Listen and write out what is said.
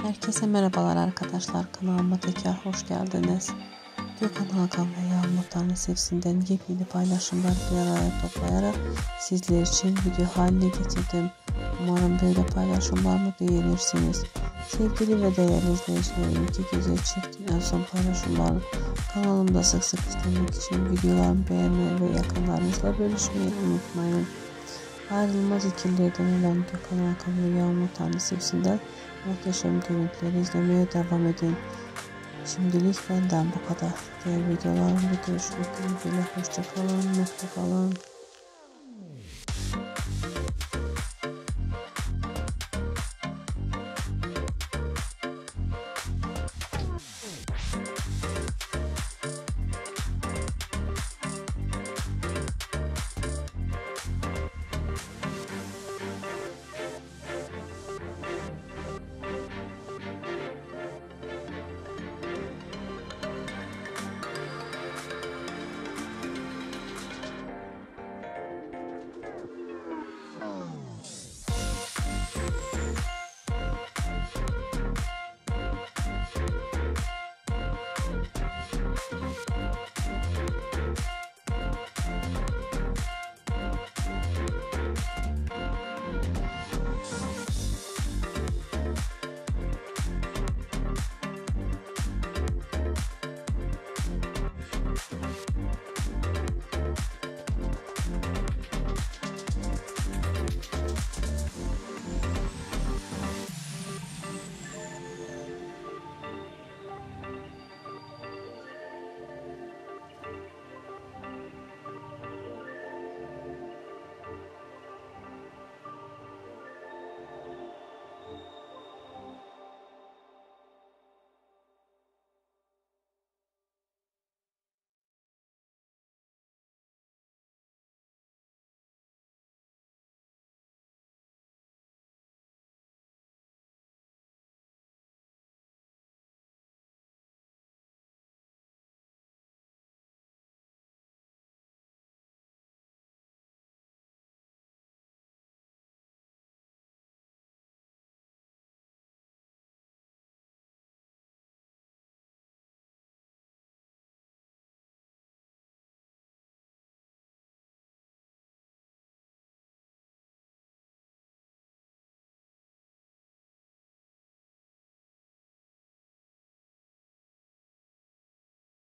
Herkese merhabalar arkadaşlar, kanalıma tekrar hoş geldiniz. Gökhan Hakan ve Yağmur Tanrısevsin'den yepyeni paylaşımlar bir araya toplayarak sizler için video haline getirdim. Umarım böyle paylaşımlarımı beğenirsiniz. Sevgili ve değerli izleyicilerim, iki güzel çiftin en son paylaşımlarını kanalımda sık sık izlemek için videolarımı beğenmeyi ve yakınlarınızla bölüşmeyi unutmayın. Ayrılmaz ikililerden olan Gökhan Hakan ve Yağmur Tanrısevsin'den muhteşem görüntüleri izlemeye devam edin. Şimdilik benden bu kadar. Diğer videolarımda görüşmek dileğiyle. Hoşça kalın, mutlu kalın.